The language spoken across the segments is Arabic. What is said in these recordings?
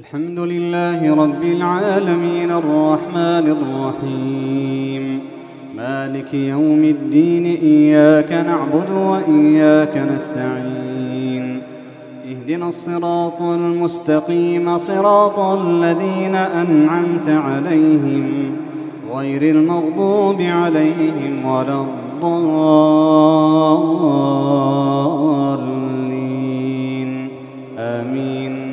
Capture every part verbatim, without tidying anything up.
الحمد لله رب العالمين الرحمن الرحيم مالك يوم الدين إياك نعبد وإياك نستعين اهدنا الصراط المستقيم صراط الذين أنعمت عليهم غير المغضوب عليهم ولا الضالين آمين.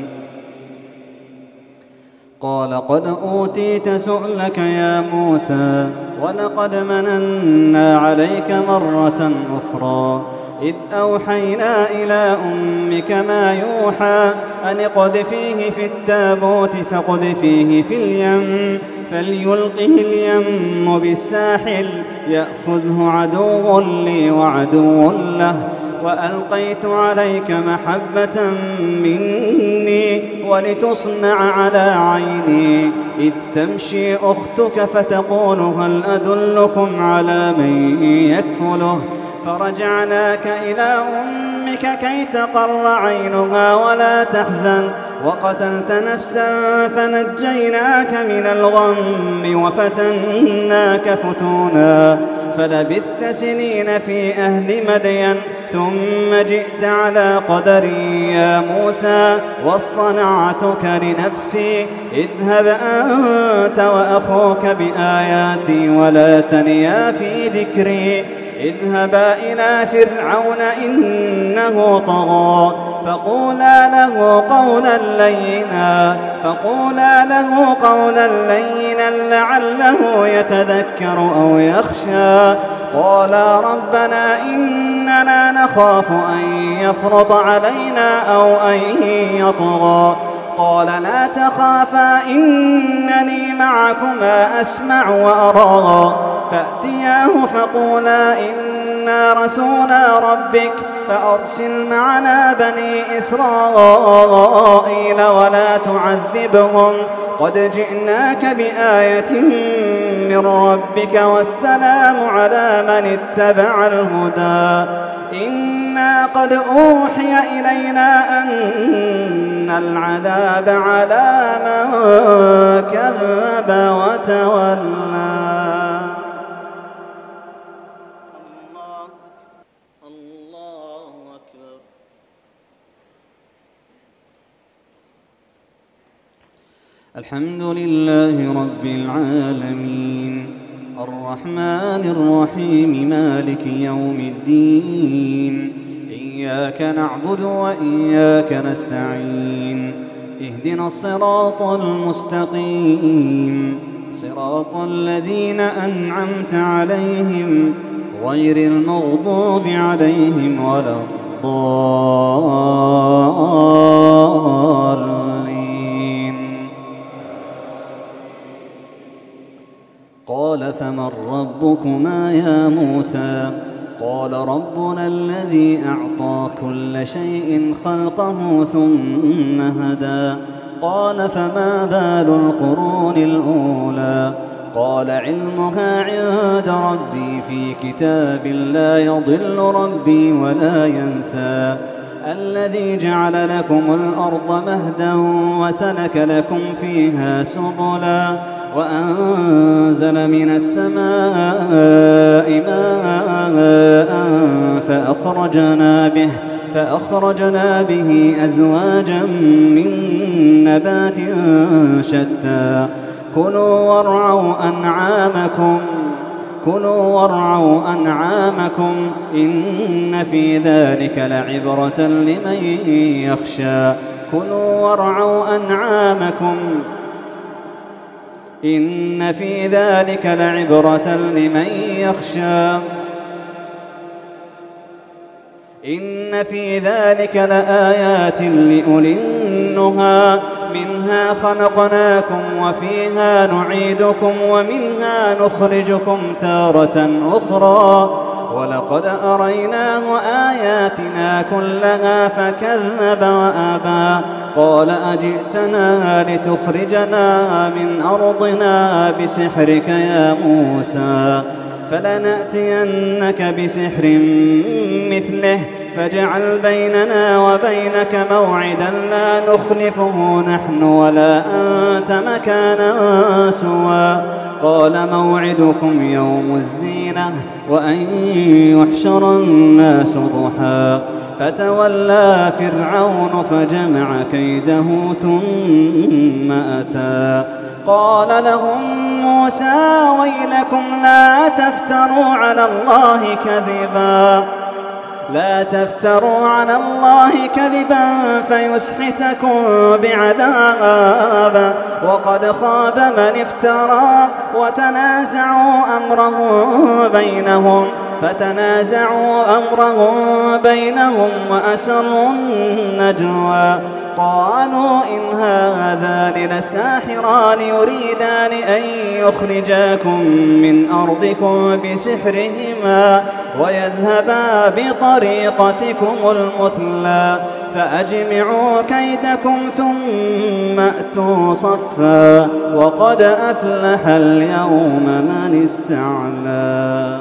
قال قد أوتيت سؤلك يا موسى ولقد مننا عليك مرة أخرى إذ أوحينا إلى أمك ما يوحى أن اقذفيه في التابوت فاقذفيه في اليم فليلقه اليم بالساحل يأخذه عدو لي وعدو له وألقيت عليك محبة مني ولتصنع على عيني إذ تمشي أختك فتقول هل أدلكم على من يكفله فرجعناك إلى أمك كي تقر عينها ولا تحزن وقتلت نفسا فنجيناك من الغم وفتناك فتونا فلبثت سنين في أهل مدين ثم جئت على قدري يا موسى واصطنعتك لنفسي اذهب أنت وأخوك بآياتي ولا تنيا في ذكري اذهبا إلى فرعون إنه طغى فقولا له قولا لينا فقولا له قولا لينا لعله يتذكر أو يخشى قالا ربنا إننا نخاف أن يفرط علينا أو أن يطغى قال لا تخافا إنني معكما أسمع وأرى فأتياه فقولا إنا رسولا ربك فأرسل معنا بني إسرائيل ولا تعذبهم قد جئناك بآية من ربك والسلام على من اتبع الهدى إنا قد أوحي إلينا أن العذاب على من كذب وتولى. الله أكبر. الحمد لله رب العالمين الرحمن الرحيم مالك يوم الدين إياك نعبد وإياك نستعين اهدنا الصراط المستقيم صراط الذين أنعمت عليهم غير المغضوب عليهم ولا الضالين. قال فمن ربكما يا موسى قال ربنا الذي أعطى كل شيء خلقه ثم هدى قال فما بال القرون الأولى قال علمها عند ربي في كتاب لا يضل ربي ولا ينسى الذي جعل لكم الأرض مهدا وسلك لكم فيها سبلا وأنزل من السماء ماء فأخرجنا به فأخرجنا به أزواجا من نبات شتى كلوا وارعوا أنعامكم كلوا وارعوا أنعامكم إن في ذلك لعبرة لمن يخشى كلوا وارعوا أنعامكم إن في ذلك لعبرة لمن يخشى إن في ذلك لآيات لأولي النهى منها خلقناكم وفيها نعيدكم ومنها نخرجكم تارة أخرى ولقد أريناه آياتنا كلها فكذب وأبى قال أجئتنا لتخرجنا من أرضنا بسحرك يا موسى فلنأتينك بسحر مثله فاجعل بيننا وبينك موعدا لا نخلفه نحن ولا أنت مكانا سوى. قال موعدكم يوم الزينة وأن يحشر الناس ضحى. فتولى فرعون فجمع كيده ثم أتى. قال لهم موسى ويلكم لا تفتروا على الله كذبا لا تفتروا على الله كذبا فيسحتكم بعذاب وقد خاب من افترى. وتنازعوا أمرهم بينهم فتنازعوا أمرهم بينهم وأسروا النجوى. قالوا إن هذان لساحران يريدان أن يخرجاكم من أرضكم بسحرهما ويذهبا بطريقتكم المثلى فأجمعوا كيدكم ثم أتوا صفا وقد أفلح اليوم من استعلى.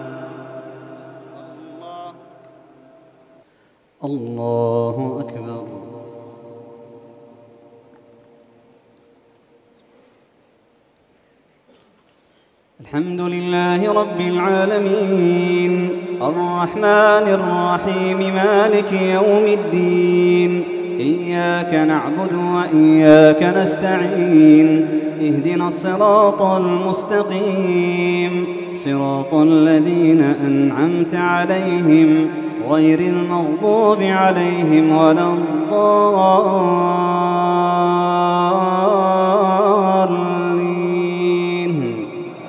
الله أكبر. الحمد لله رب العالمين الرحمن الرحيم مالك يوم الدين. إياك نعبد وإياك نستعين. اهدنا الصراط المستقيم صراط الذين أنعمت عليهم غير المغضوب عليهم ولا الضالين.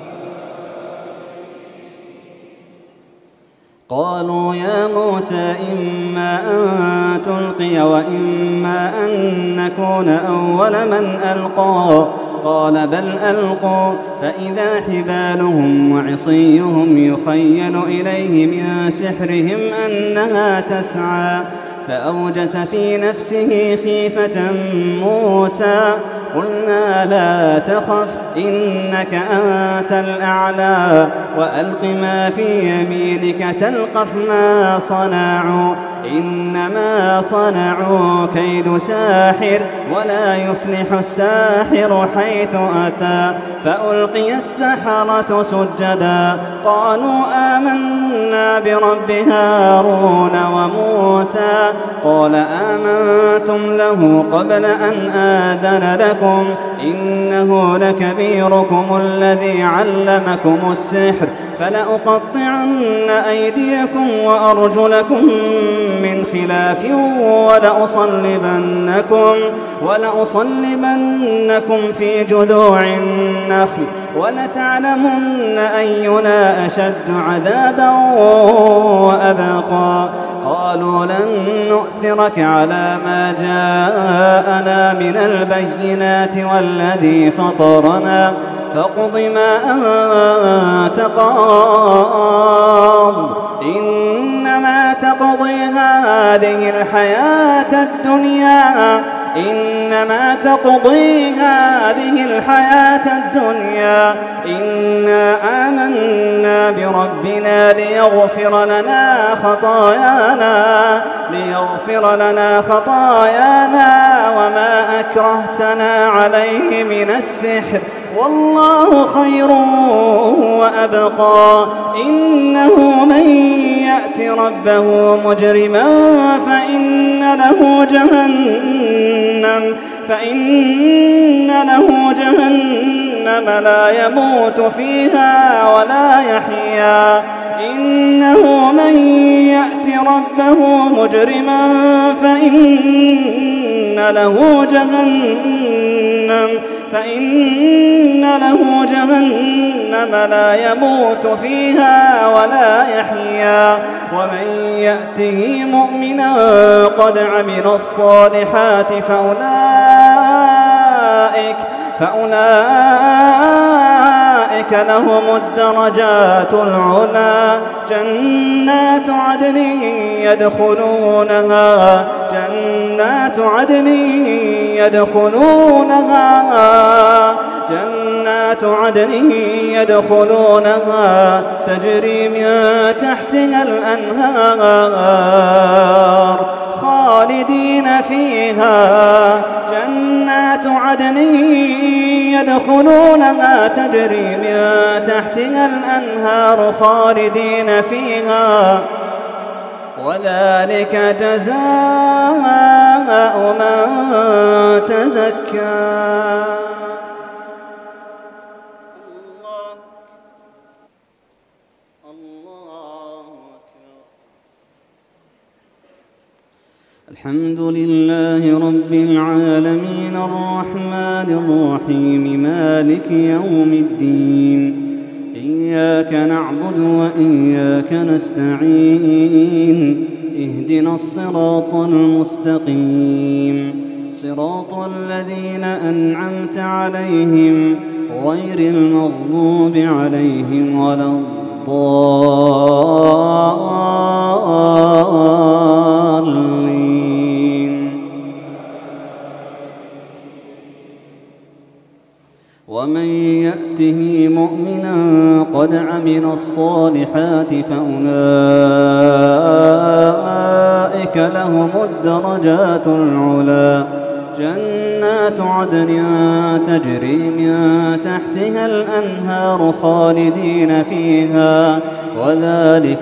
قالوا يا موسى إما أن تلقي وإما أن نكون أول من ألقى. قال بل ألقوا فإذا حبالهم وعصيهم يخيل إليه من سحرهم أنها تسعى. فأوجس في نفسه خيفة موسى. قلنا لا تخف إنك أنت الأعلى وألق ما في يمينك تلقف ما صنعوا إنما صنعوا كيد ساحر ولا يفلح الساحر حيث أتى. فألقي السحرة سجدا قالوا آمنا برب هارون وموسى. قال آمنتم له قبل أن آذن لكم إنه لكبيركم الذي علمكم السحر فلأقطعن أيديكم وأرجلكم من خلاف ولأصلبنكم, ولأصلبنكم في جذوع النخل ولتعلمن أينا أشد عذابا وأبقى. قالوا لن نؤثرك على ما جاءنا من البينات والذي فطرنا فاقض ما أنت قاض إنما تقضي هذه الحياة الدنيا إنما تقضي هذه الحياة الدنيا إنا آمنا بربنا ليغفر لنا خطايانا ليغفر لنا خطايانا وما أكرهتنا عليه من السحر والله خير وأبقى. إنه من يأت ربه مجرما فإن له جهنم فإن له جهنم لا يموت فيها ولا يحيا. إنه من يأت ربه مجرما فإن له جهنم فإن له جهنم لا يموت فيها ولا يحيا. ومن يأته مؤمنا قد عمل الصالحات فأولئك فأولئك لهم الدرجات العلى جنات عدن يدخلونها جنات عدن يدخلونها جنات جنات عدن يدخلونها تجري من تحتها الأنهار خالدين فيها جنات عدن يدخلونها تجري من تحتها الأنهار خالدين فيها وذلك جزاء من تزكى. الحمد لله رب العالمين الرحمن الرحيم مالك يوم الدين إياك نعبد وإياك نستعين اهدنا الصراط المستقيم صراط الذين أنعمت عليهم غير المغضوب عليهم ولا الضالين. ومن يأته مؤمنا قد عمل الصالحات فأولئك لهم الدرجات العلى جنات عدن تجري من تحتها الأنهار خالدين فيها وذلك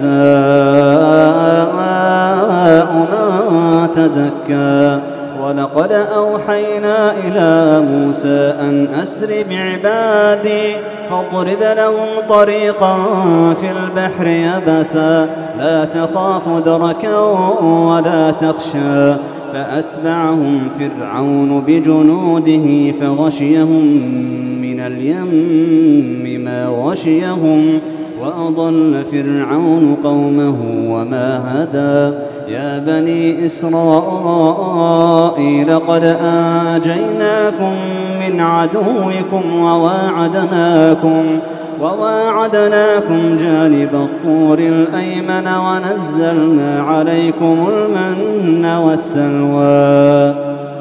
جزاء من تزكى. ولقد أوحينا إلى موسى أن أسر بعبادي فاضرب لهم طريقا في البحر يبسا لا تخاف دركا ولا تخشى فأتبعهم فرعون بجنوده فغشيهم من اليم ما غشيهم وأضل فرعون قومه وما هدى. يا بني إسرائيل قد آنجيناكم من عدوكم وواعدناكم وواعدناكم جانب الطور الأيمن ونزلنا عليكم المن والسلوى.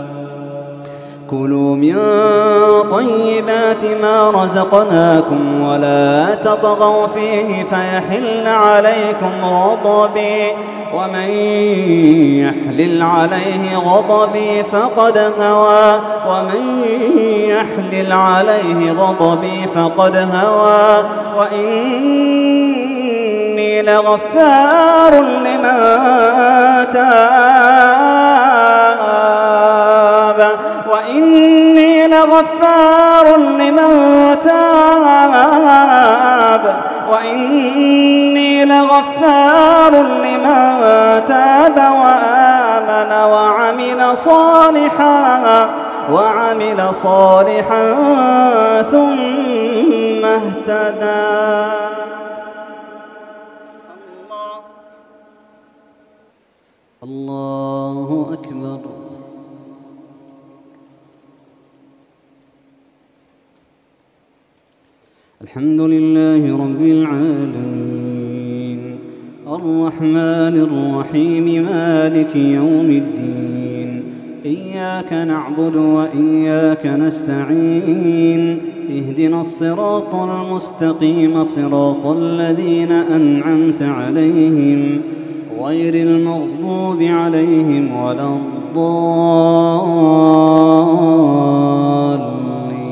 كلوا من طيبات ما رزقناكم ولا تطغوا فيه فيحل عليكم غضبي ومن يحلل عليه غضبي فقد هوى ومن يحلل عليه غضبي فقد هوى وإني لغفار لمن تاب وإني لغفار لمن تاب وإني لغفار لمن تاب وآمن وعمل صالحا وعمل صالحا ثم اهتدى. الله أكبر. الحمد لله رب العالمين الرحمن الرحيم مالك يوم الدين إياك نعبد وإياك نستعين اهدنا الصراط المستقيم صراط الذين أنعمت عليهم غير المغضوب عليهم ولا الضالين.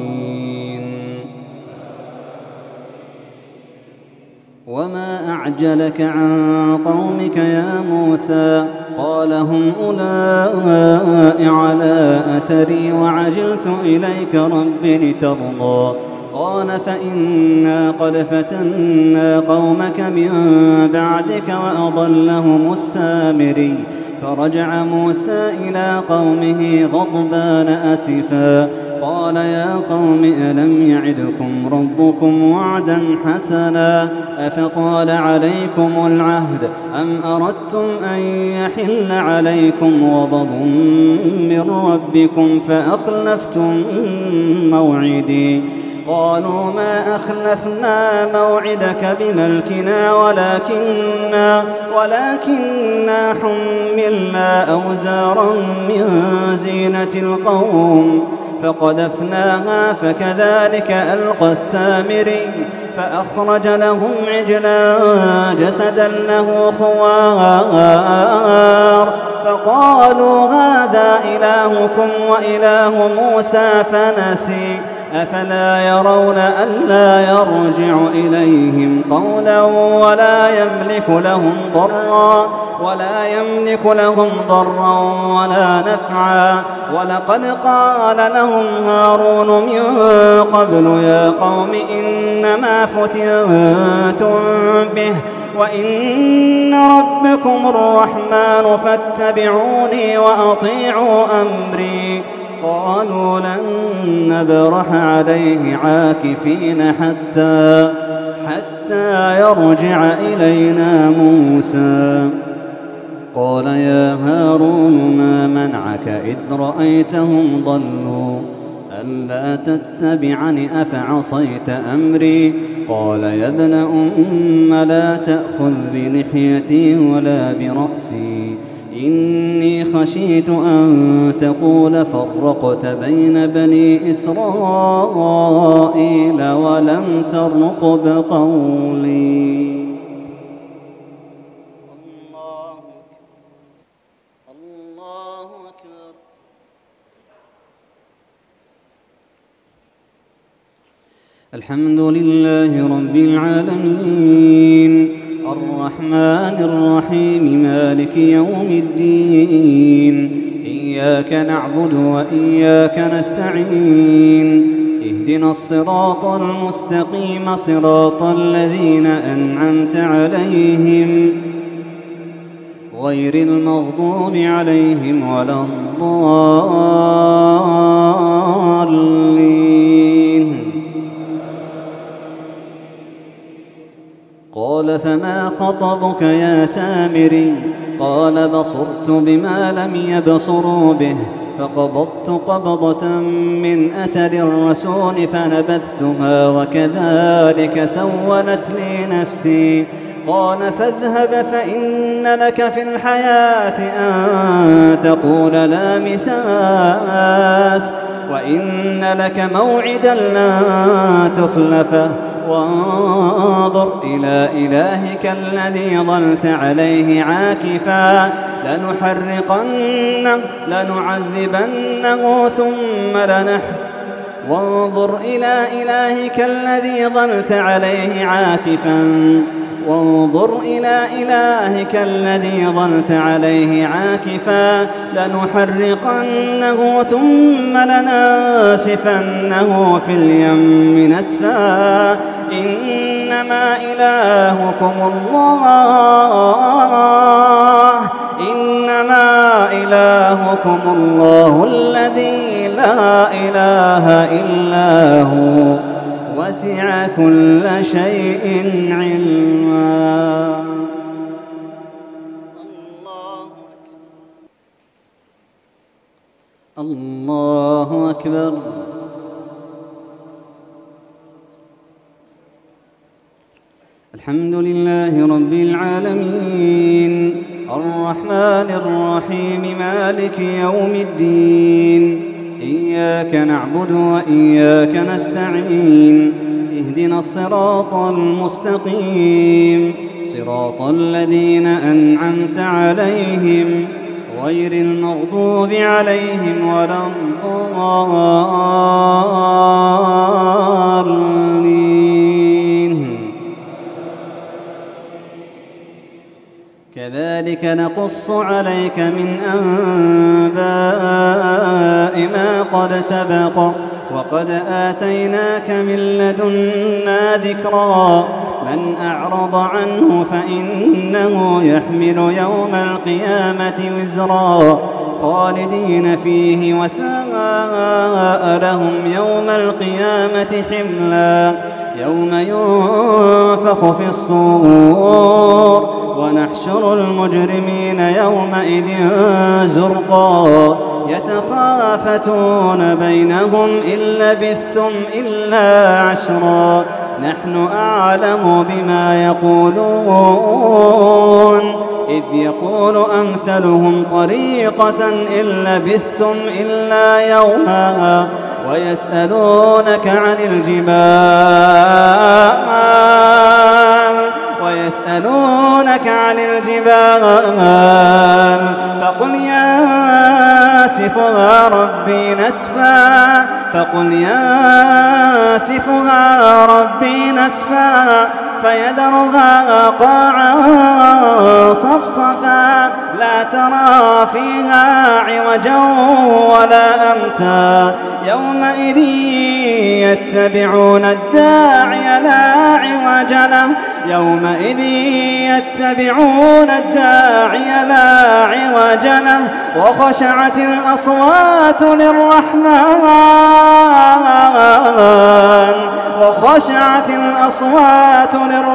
وما أعجلك عن قومك يا موسى قال هم أولئك على أثري وعجلت إليك رب لترضى قال فإنا قد فتنا قومك من بعدك وأضلهم السامري فرجع موسى إلى قومه غضبان أسفا قال يا قوم ألم يعدكم ربكم وعدا حسنا أفطال عليكم العهد أم أردتم أن يحل عليكم غضب من ربكم فأخلفتم موعدي قالوا ما أخلفنا موعدك بملكنا ولكننا, ولكننا حملنا أوزارا من زينة القوم فقذفناها فكذلك ألقى السامري فأخرج لهم عجلا جسدا له خوار فقالوا هذا إلهكم وإله موسى فنسي أفلا يرون ألا يرجع إليهم قولا ولا يملك لهم ضرا ولا يملك لهم ضرا ولا نفعا ولقد قال لهم هارون من قبل يا قوم إنما فتنتم به وإن ربكم الرحمن فاتبعوني وأطيعوا أمري قالوا لن نبرح عليه عاكفين حتى حتى يرجع إلينا موسى قال يا هارون ما منعك إذ رأيتهم ضلوا ألا تتبعني أفعصيت أمري قال يا ابن أم لا تأخذ بلحيتي ولا برأسي إني خشيت أن تقول فرقت بين بني إسرائيل ولم ترقب قولي. الله الله أكبر. الحمد لله رب العالمين الرحمن الرحيم مالك يوم الدين إياك نعبد وإياك نستعين اهدنا الصراط المستقيم صراط الذين أنعمت عليهم غير المغضوب عليهم ولا الضالين. قال فما خطبك يا سامري قال بصرت بما لم يبصروا به فقبضت قبضة من أثر الرسول فنبذتها وكذلك سولت لي نفسي قال فاذهب فإن لك في الحياة أن تقول لا مساس وإن لك موعدا لن تخلفه وانظر إلى إلهك الذي ظلت عليه عاكفا لنحرقنه لنعذبنه ثم لنح وانظر إلى إلهك الذي ظلت عليه عاكفا وانظر إلى إلهك الذي ظلت عليه عاكفا لنحرقنه ثم لننسفنه في اليم نسفا إنما إلهكم الله إنما إلهكم الله الذي لا إله إلا هو وسع كل شيء علما. الله أكبر. الحمد لله رب العالمين الرحمن الرحيم مالك يوم الدين إياك نعبد وإياك نستعين اهدنا الصراط المستقيم صراط الذين أنعمت عليهم غير المغضوب عليهم ولا الضالين. كذلك نقص عليك من أنباء ما قد سبق وقد آتيناك من لدنا ذكرا من أعرض عنه فإنه يحمل يوم القيامة وزرا خالدين فيه وساء لهم يوم القيامة حملا يوم ينفخ في الصور ونحشر المجرمين يومئذ زرقا يتخافتون بينهم إن لبثتم إلا عشرا نحن أعلم بما يقولون إذ يقول أمثلهم طريقة إن لبثتم إلا يوما ويسألونك عن الجبال ويسألونك عن الجبال فقل ينسفها ربي نسفا فقل ينسفها ربي نسفا فيذرها قاعا صفصفا لا ترى فيها عوجا ولا أمتا يومئذ يتبعون الداعي لا عوج له يومئذ يتبعون الداعي لا عوج له وخشعت الأصوات للرحمن وخشعت الأصوات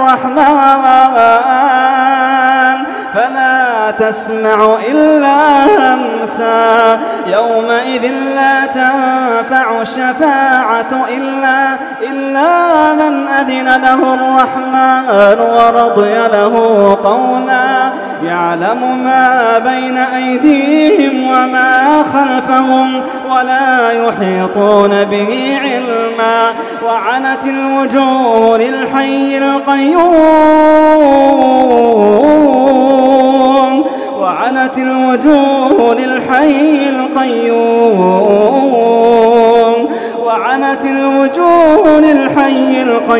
للرحمن فلا تسمع إلا همسا يومئذ لا تنفع الشفاعة إلا, إلا من أذن له الرحمن ورضي له قولا يعلم ما بين أيديهم وما خلفهم ولا يحيطون به علما وعنت الوجوه للحي القيوم وعنت الوجوه للحي القيوم وعنت الوجوه للحي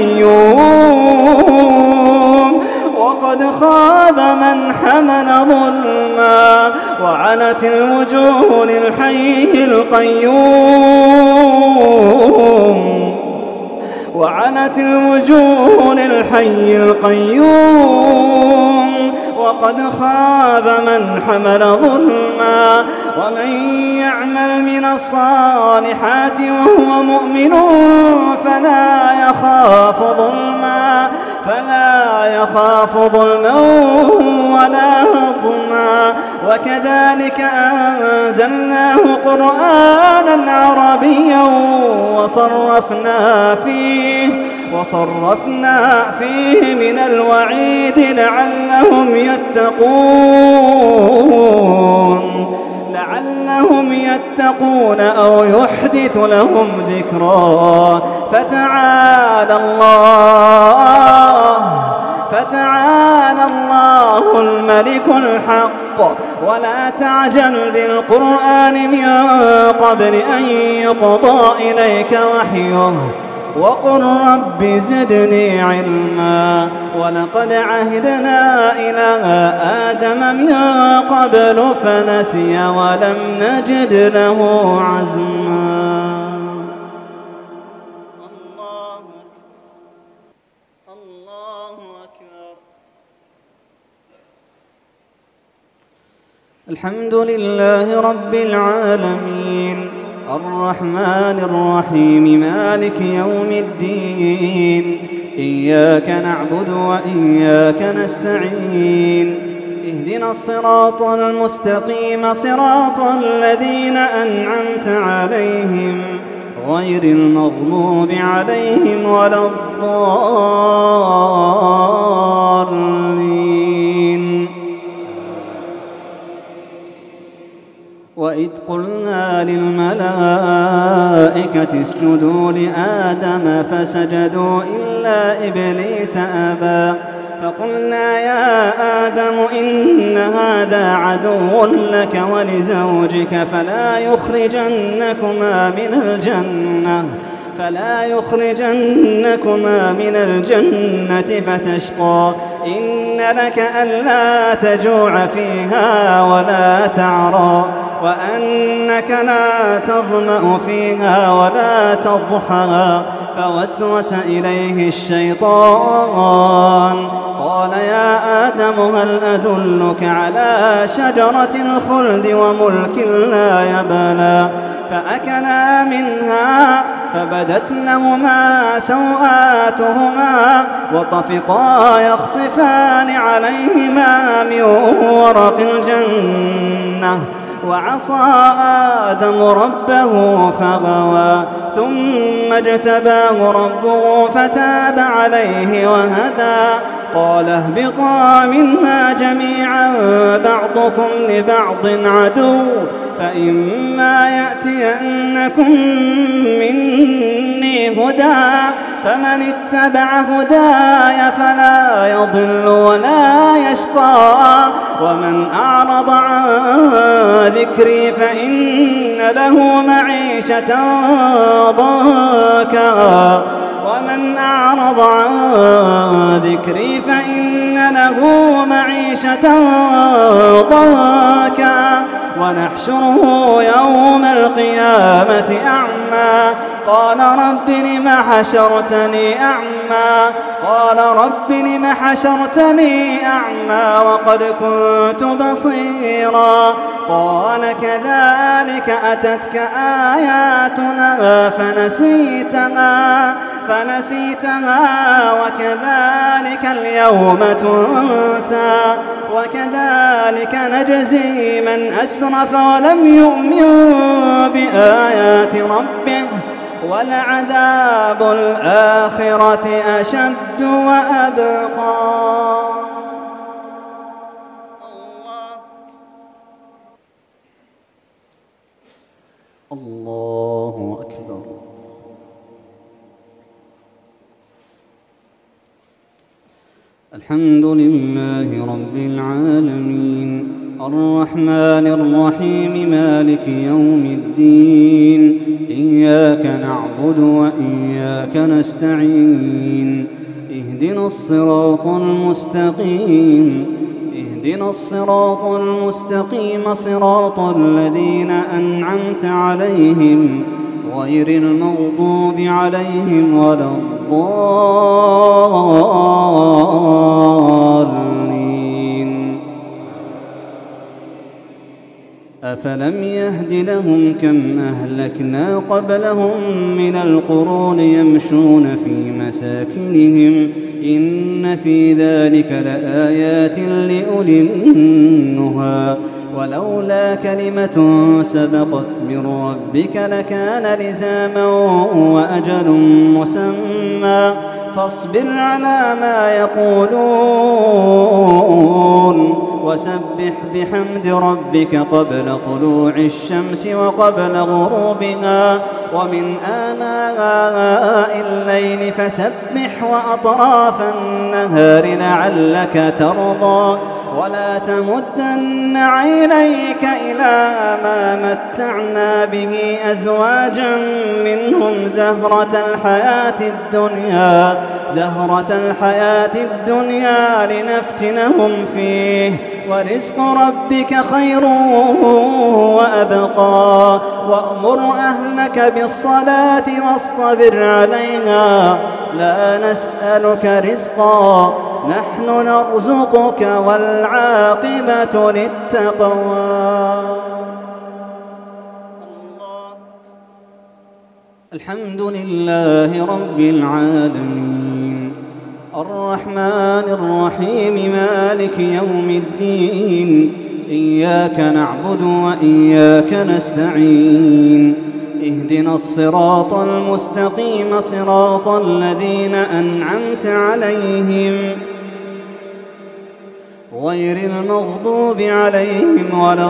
القيوم وقد خاب من حمل ظلما وعنت الوجوه للحي القيوم وعنت الوجوه للحي القيوم وقد خاب من حمل ظلما ومن يعمل من الصالحات وهو مؤمن فلا يخاف ظلما فلا يخاف ظلما ولا هضما وكذلك أنزلناه قرآنا عربيا وصرفنا فيه وصرفنا فيه من الوعيد لعلهم يتقون لعلهم يتقون أو يحدث لهم ذكرا فتعالى الله فتعالى الله الملك الحق ولا تعجل بالقرآن من قبل أن يقضى إليك وحيه وقل رب زدني علما ولقد عهدنا إلى آدم من قبل فنسي ولم نجد له عزما الله الله أكبر الحمد لله رب العالمين الرحمن الرحيم مالك يوم الدين إياك نعبد وإياك نستعين اهدنا الصراط المستقيم صراط الذين أنعمت عليهم غير المغضوب عليهم ولا الضالين وإذ قلنا للملائكة اسجدوا لآدم فسجدوا إلا إبليس أبى فقلنا يا آدم إن هذا عدو لك ولزوجك فلا يخرجنكما من الجنة فلا يخرجنكما من الجنة فتشقى إن لك ألا تجوع فيها ولا تعرى وأنك لا تظمأ فيها ولا تضحى فوسوس إليه الشيطان قال يا آدم هل أدلك على شجرة الخلد وملك لا يبلى فأكلا منها فبدت لهما سوآتهما وطفقا يخصفان عليهما من ورق الجنة وعصى آدم ربه فغوى ثم اجتباه ربه فتاب عليه وهدى قال اهبطا منا جميعا بعضكم لبعض عدو فإما يأتينكم مني هدى فمن اتبع هداي فلا يضل ولا يشقى ومن أعرض عن ذكري فإن له معيشة ضنكا ومن أعرض عن ذكري فإن له معيشة ضنكا ونحشره يوم القيامة أعمى قال رب لم حشرتني أعمى قال رب لم حشرتني أعمى وقد كنت بصيرا قال كذلك أتتك آياتنا فنسيتها فنسيتها وكذلك اليوم تنسى وكذلك نجزي من أسرف ولم يؤمن بآيات ربه ولعذاب الآخرة أشد وأبقى. الله أكبر. الحمد لله رب العالمين الرحمن الرحيم مالك يوم الدين إياك نعبد وإياك نستعين اهدنا الصراط المستقيم اهدنا الصراط المستقيم صراط الذين أنعمت عليهم غير المغضوب عليهم ولا الضالين. أفلم يهد لهم كم أهلكنا قبلهم من القرون يمشون في مساكنهم إن في ذلك لآيات لأولي النهى ولولا كلمة سبقت من ربك لكان لزاما وأجل مسمى فاصبر على ما يقولون وسبح بحمد ربك قبل طلوع الشمس وقبل غروبها ومن آناء الليل فسبح وأطراف النهار لعلك ترضى ولا تمدن عينيك إلى ما متعنا به أزواجا منهم زهرة الحياة الدنيا زهرة الحياة الدنيا لنفتنهم فيه ورزق ربك خير وأبقى وأمر أهلك بالصلاة واصطبر عليها لا نسألك رزقا نحن نرزقك والعاقبة للتقوى. الحمد لله رب العالمين الرحمن الرحيم مالك يوم الدين إياك نعبد وإياك نستعين اهدنا الصراط المستقيم صراط الذين أنعمت عليهم غير المغضوب عليهم ولا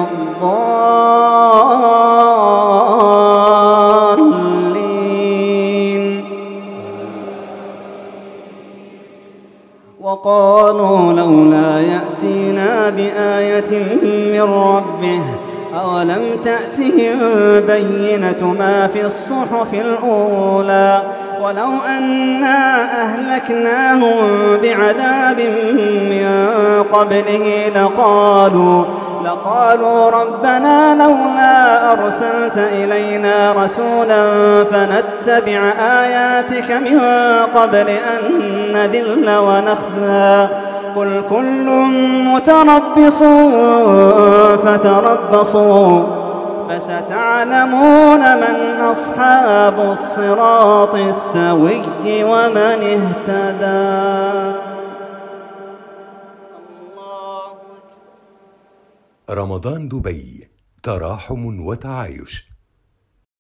الضالين. وقالوا لولا يأتينا بآية من ربه أولم تأتهم بينة ما في الصحف الأولى ولو أنا أهلكناهم بعذاب من قبله لقالوا لقالوا ربنا لولا أرسلت إلينا رسولا فنتبع آياتك من قبل أن نذل ونخزى قل كل متربص فتربصوا فستعلمون من أصحاب الصراط السوي ومن اهتدى. رمضان دبي تراحم وتعايش.